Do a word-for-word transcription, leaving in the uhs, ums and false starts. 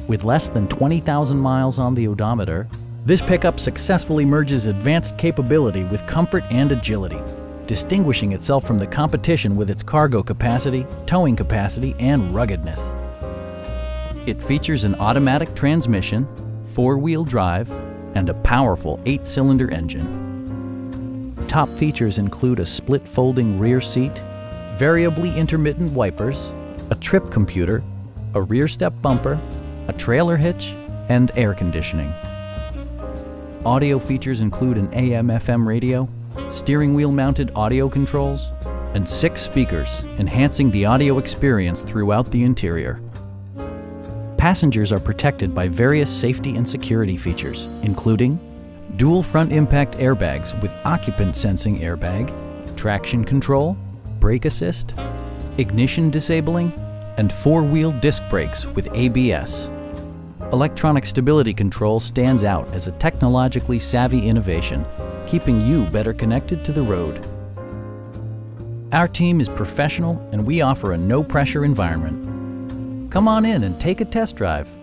With less than twenty thousand miles on the odometer, this pickup successfully merges advanced capability with comfort and agility, distinguishing itself from the competition with its cargo capacity, towing capacity, and ruggedness. It features an automatic transmission, four-wheel drive, and a powerful eight-cylinder engine. Top features include a split folding rear seat, variably intermittent wipers, a trip computer, a rear step bumper, a trailer hitch, and air conditioning. Audio features include an A M F M radio, steering wheel mounted audio controls, and six speakers, enhancing the audio experience throughout the interior. Passengers are protected by various safety and security features, including dual front impact airbags with occupant sensing airbag, traction control, brake assist, ignition disabling, and four-wheel disc brakes with A B S. Electronic stability control stands out as a technologically savvy innovation, keeping you better connected to the road. Our team is professional and we offer a no-pressure environment. Come on in and take a test drive.